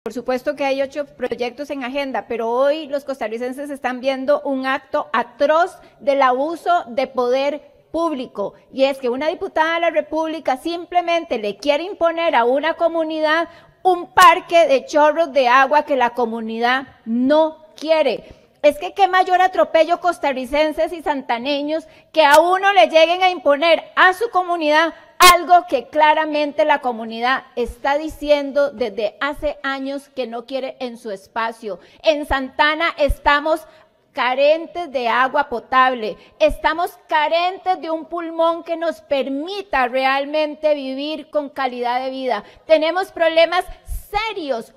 Por supuesto que hay 8 proyectos en agenda, pero hoy los costarricenses están viendo un acto atroz del abuso de poder público, y es que una diputada de la República simplemente le quiere imponer a una comunidad un parque de chorros de agua que la comunidad no quiere. Es que qué mayor atropello costarricenses y santaneños que a uno le lleguen a imponer a su comunidad algo que claramente la comunidad está diciendo desde hace años que no quiere en su espacio. En Santana estamos carentes de agua potable, estamos carentes de un pulmón que nos permita realmente vivir con calidad de vida. Tenemos problemas serios,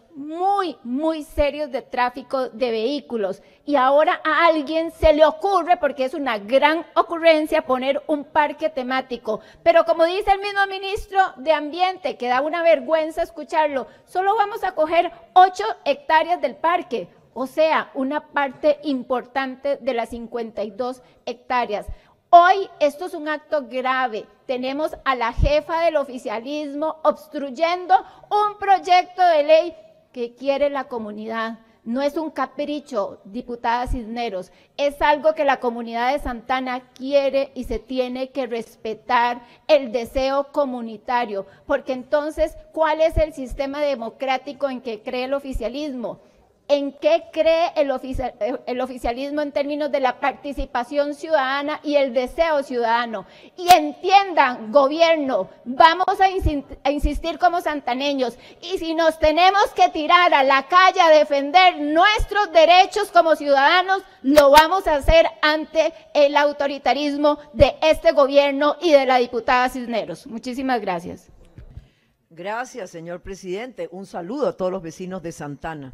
muy serios de tráfico de vehículos, y ahora a alguien se le ocurre, porque es una gran ocurrencia, poner un parque temático, pero como dice el mismo ministro de Ambiente, que da una vergüenza escucharlo, solo vamos a coger 8 hectáreas del parque, o sea, una parte importante de las 52 hectáreas. Hoy esto es un acto grave. Tenemos a la jefa del oficialismo obstruyendo un proyecto de ley que quiere la comunidad. No es un capricho, diputada Cisneros, es algo que la comunidad de Santana quiere y se tiene que respetar el deseo comunitario, porque entonces, ¿cuál es el sistema democrático en que cree el oficialismo? ¿En qué cree el oficialismo en términos de la participación ciudadana y el deseo ciudadano? Y entiendan, gobierno, vamos a insistir como santaneños, y si nos tenemos que tirar a la calle a defender nuestros derechos como ciudadanos, lo vamos a hacer ante el autoritarismo de este gobierno y de la diputada Cisneros. Muchísimas gracias. Gracias, señor presidente. Un saludo a todos los vecinos de Santana.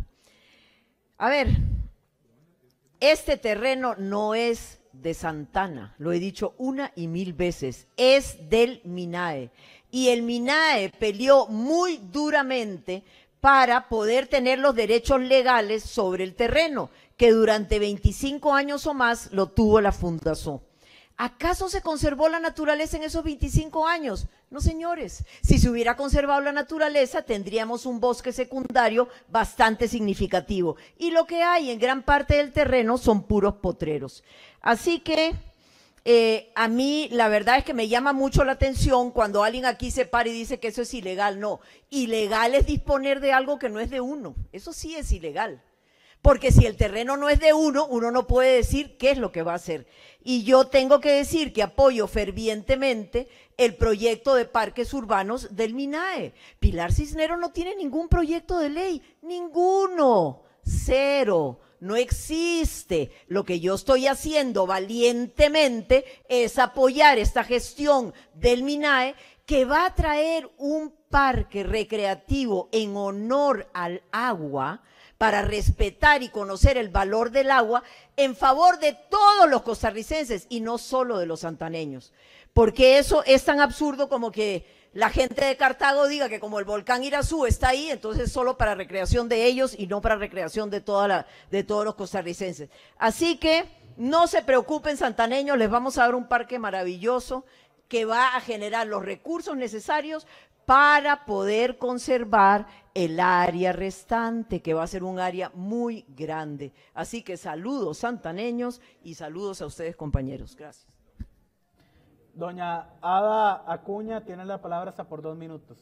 A ver, este terreno no es de Santana, lo he dicho 1 y 1000 veces, es del MINAE. Y el MINAE peleó muy duramente para poder tener los derechos legales sobre el terreno, que durante 25 años o más lo tuvo la Fundación. ¿Acaso se conservó la naturaleza en esos 25 años? No, señores. Si se hubiera conservado la naturaleza, tendríamos un bosque secundario bastante significativo. Y lo que hay en gran parte del terreno son puros potreros. Así que a mí la verdad es que me llama mucho la atención cuando alguien aquí se para y dice que eso es ilegal. No, ilegal es disponer de algo que no es de uno. Eso sí es ilegal. Porque si el terreno no es de uno, uno no puede decir qué es lo que va a hacer. Y yo tengo que decir que apoyo fervientemente el proyecto de parques urbanos del MINAE. Pilar Cisneros no tiene ningún proyecto de ley, ninguno, 0, no existe. Lo que yo estoy haciendo valientemente es apoyar esta gestión del MINAE, que va a traer un parque recreativo en honor al agua, para respetar y conocer el valor del agua en favor de todos los costarricenses y no solo de los santaneños. Porque eso es tan absurdo como que la gente de Cartago diga que como el volcán Irazú está ahí, entonces solo para recreación de ellos y no para recreación de todos los costarricenses. Así que no se preocupen, santaneños, les vamos a dar un parque maravilloso que va a generar los recursos necesarios para poder conservar el área restante, que va a ser un área muy grande. Así que saludos santaneños y saludos a ustedes, compañeros. Gracias. Doña Ada Acuña tiene la palabra hasta por 2 minutos.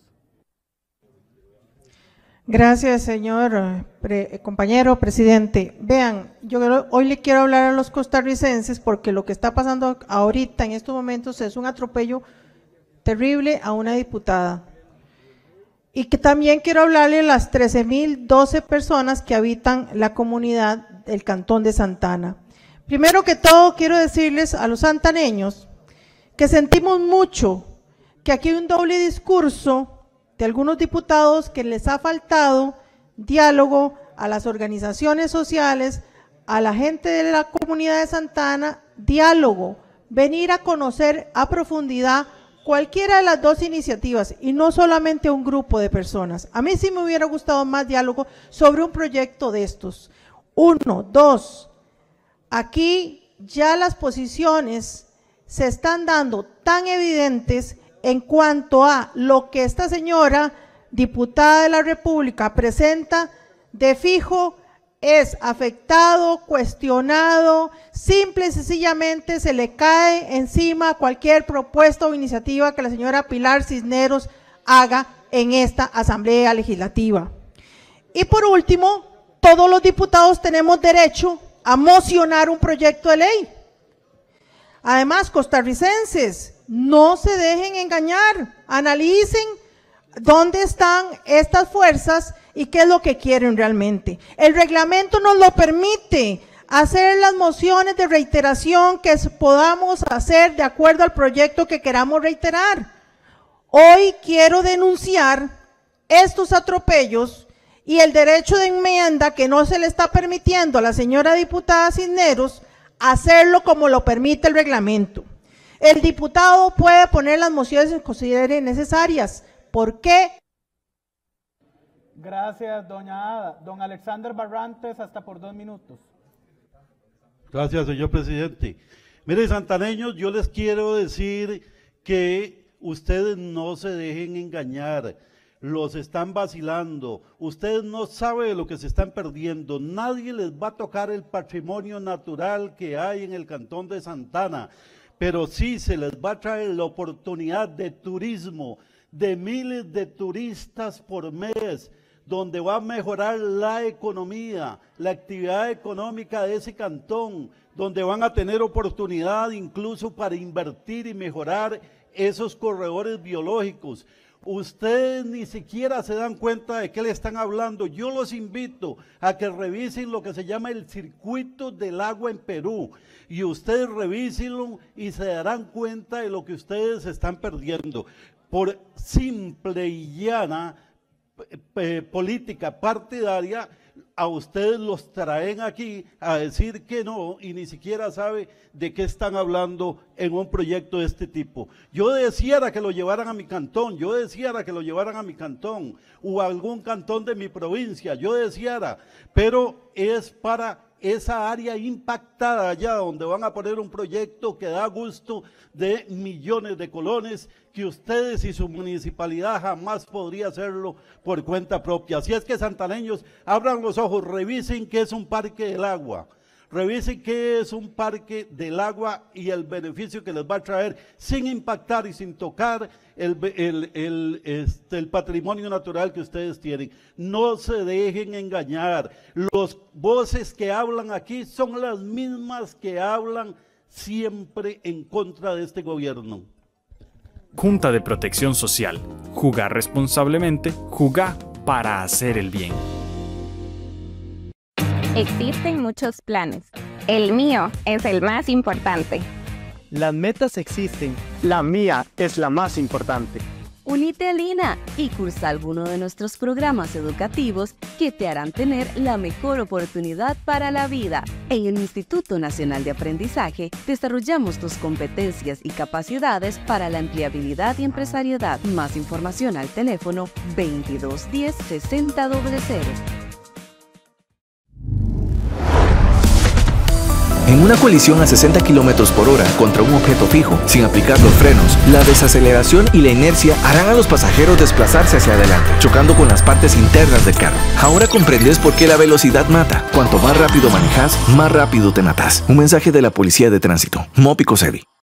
Gracias, señor compañero presidente. Vean, yo hoy le quiero hablar a los costarricenses porque lo que está pasando ahorita en estos momentos es un atropello terrible a una diputada. Y que también quiero hablarle a las 13.012 personas que habitan la comunidad del Cantón de Santana. Primero que todo, quiero decirles a los santaneños que sentimos mucho que aquí hay un doble discurso de algunos diputados que les ha faltado diálogo a las organizaciones sociales, a la gente de la comunidad de Santana, diálogo, venir a conocer a profundidad cualquiera de las 2 iniciativas y no solamente un grupo de personas. A mí sí me hubiera gustado más diálogo sobre un proyecto de estos. 1, 2, aquí ya las posiciones se están dando tan evidentes en cuanto a lo que esta señora diputada de la República presenta de fijo es afectado, cuestionado, simple y sencillamente se le cae encima cualquier propuesta o iniciativa que la señora Pilar Cisneros haga en esta Asamblea Legislativa. Y por último, todos los diputados tenemos derecho a mocionar un proyecto de ley. Además, costarricenses, no se dejen engañar, analicen dónde están estas fuerzas y qué es lo que quieren realmente. El reglamento nos lo permite hacer las mociones de reiteración que podamos hacer de acuerdo al proyecto que queramos reiterar. Hoy quiero denunciar estos atropellos y el derecho de enmienda que no se le está permitiendo a la señora diputada Cisneros hacerlo como lo permite el reglamento. El diputado puede poner las mociones que considere necesarias. ¿Por qué? Gracias, doña Ada. Don Alexander Barrantes, hasta por 2 minutos. Gracias, señor presidente. Mire, santaneños, yo les quiero decir que ustedes no se dejen engañar. Los están vacilando, ustedes no saben de lo que se están perdiendo, nadie les va a tocar el patrimonio natural que hay en el cantón de Santana, pero sí se les va a traer la oportunidad de turismo, de miles de turistas por mes, donde va a mejorar la economía, la actividad económica de ese cantón, donde van a tener oportunidad incluso para invertir y mejorar esos corredores biológicos. Ustedes ni siquiera se dan cuenta de qué le están hablando. Yo los invito a que revisen lo que se llama el circuito del agua en Perú y ustedes revísenlo y se darán cuenta de lo que ustedes están perdiendo por simple y llana política partidaria. A ustedes los traen aquí a decir que no y ni siquiera sabe de qué están hablando en un proyecto de este tipo. Yo deseara que lo llevaran a mi cantón, yo deseara que lo llevaran a mi cantón o a algún cantón de mi provincia, yo deseara, pero es para esa área impactada allá donde van a poner un proyecto que da gusto de millones de colones que ustedes y su municipalidad jamás podría hacerlo por cuenta propia. Así es que santaneños, abran los ojos, revisen qué es un parque del agua, revisen qué es un parque del agua y el beneficio que les va a traer sin impactar y sin tocar el patrimonio natural que ustedes tienen. No se dejen engañar. Los voces que hablan aquí son las mismas que hablan siempre en contra de este gobierno. Junta de Protección Social. Jugar responsablemente, jugar para hacer el bien. Existen muchos planes. El mío es el más importante. Las metas existen. La mía es la más importante. Unite a Lina y cursa alguno de nuestros programas educativos que te harán tener la mejor oportunidad para la vida. En el Instituto Nacional de Aprendizaje desarrollamos tus competencias y capacidades para la empleabilidad y empresariedad. Más información al teléfono 2210 6000. En una colisión a 60 km/h contra un objeto fijo, sin aplicar los frenos, la desaceleración y la inercia harán a los pasajeros desplazarse hacia adelante, chocando con las partes internas del carro. Ahora comprendes por qué la velocidad mata. Cuanto más rápido manejas, más rápido te matas. Un mensaje de la Policía de Tránsito, MOP y COSEBI.